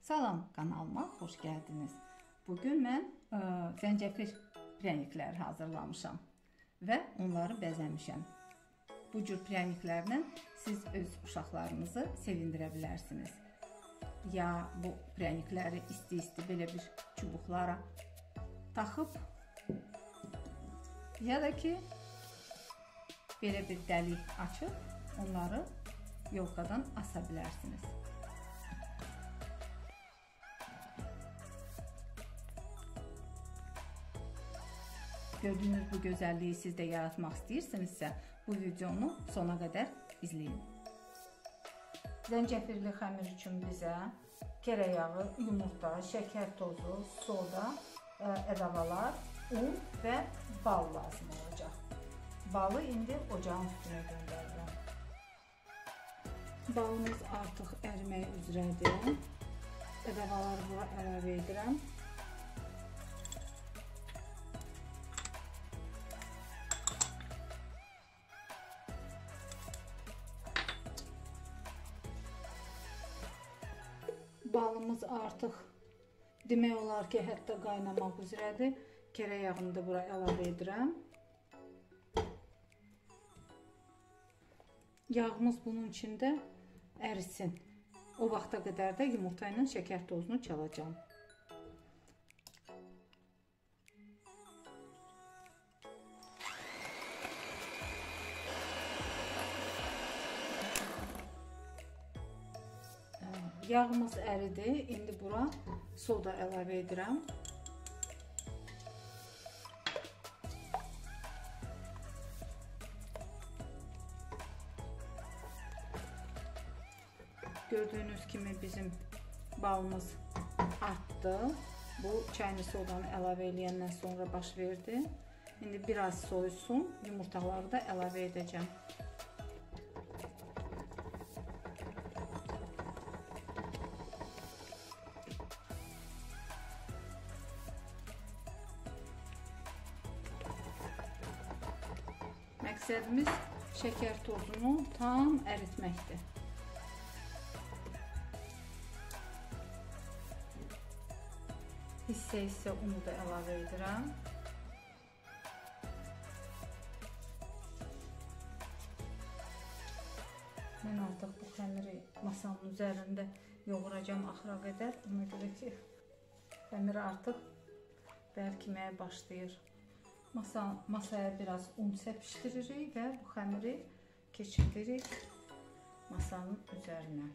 Salam, kanalıma xoş gəldiniz. Bugün mən zəncəfil prənikləri hazırlamışam və onları bəzəmişəm. Bu cür prəniklərlə siz öz uşaqlarınızı sevindirə bilərsiniz. Ya bu prənikləri isti-isti belə bir çubuqlara taxıb, ya da ki belə bir dəlik açıb onları yolkadan asa bilərsiniz. Gördüyünüz bu gözəlliyi siz də yaratmaq istəyirsinizsə, bu videonu sona qədər izləyin. Zəncəfilli xəmir üçün bizə kərə yağı, yumurta, şəkər tozu, soda, əlavələr, un və bal lazım olacaq. Balı indi ocağın üstünə göndərirəm. Balımız artıq ərimək üzrədir. Əlavələri bura əlavə edirəm. Balımız artıq demək olar ki, hətta qaynamaq üzrədir. Kərə yağını da bura əlavə edirəm. Yağımız bunun içində ərisin. O vaxta qədər də yumurta ilə şəkər tozunu çalacağım. Yağımız əridi. İndi bura soda əlavə edirəm. Gördüyünüz kimi bizim balımız artdı. Bu çayını sodanı əlavə eləyəndən sonra baş verdi. İndi biraz soyusun. Yumurtaları da əlavə edəcəm. Məqsədimiz şəkər tozunu tam əritməkdir. Hissə unu da əlavə edirəm. Mən artıq bu xəmiri masanın üzərində yoğuracağım axıra qədər. Ona görə ki, xəmir artıq bərkiməyə başlayır. Masaya biraz un səpişdiririk və bu xəmiri keçiririk masanın üzərinə.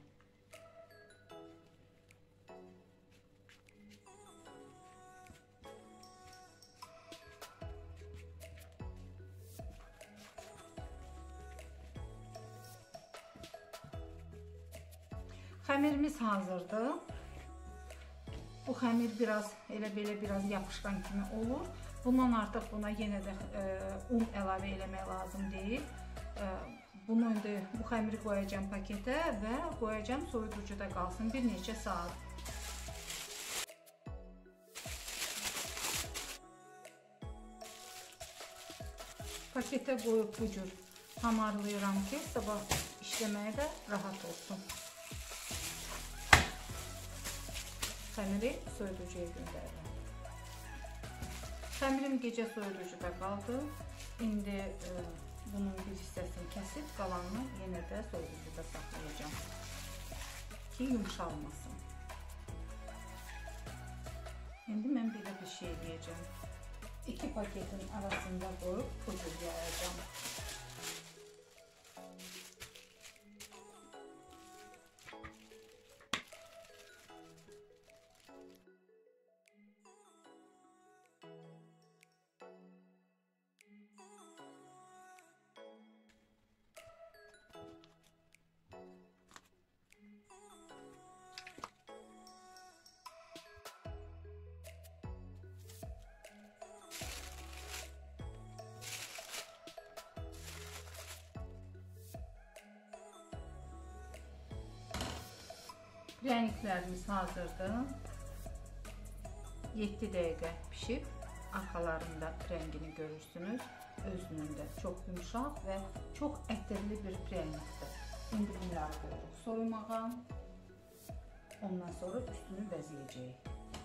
Xəmirimiz hazırdır. Bu xəmir biraz elə belə biraz yapışqan kimi olur. Bundan artıq buna yenə də un əlavə eləmək lazım deyil. Bunu indi bu xəmiri qoyacağım paketə və qoyacağım soyuducuda qalsın bir neçə saat. Paketə qoyub bu cür hamarlayıram ki, sabah işləməyə də rahat olsun. Xəmiri soyuducuya göndərirəm. Xəmirim gecə soyuducuda qaldı. İndi bunun bir hissəsini kəsib, qalanını yenə də soyuducuda saxlayacağım ki, yumşalmasın. İndi mən belə bir şey eləyəcəm. İki paketin arasında qoyub bu cür yayacağım. Prəniklərimiz hazırdır. 7 dəqiqə pişib, arxalarında rəngini görürsünüz. Özünün də çox yumşaq və çox ətirli bir prənikdir. İndi bunları qoyuruq soyumağa. Ondan sonra üstünü bəzəyəcəyik.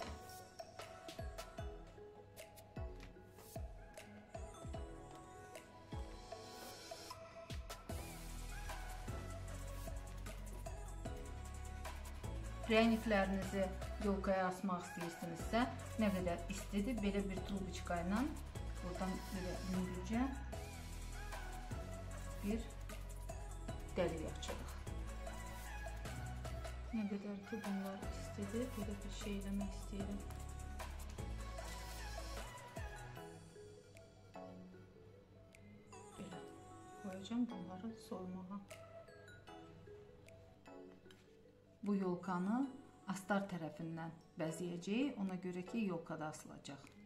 Prəniklərinizi yolkaya asmaq istəyirsinizsə, nə qədər istidir, belə bir trubочка ilə buradan belə yüngülcə bir dəlik açırıq. Nə qədər ki bunlar istidir, belə bir şey eləmək istəyirəm. Belə qoyacağım bunları soymağa. Bu yolkanı astar tərəfindən bəzəyəcəyik, ona görə ki yolkada asılacaq.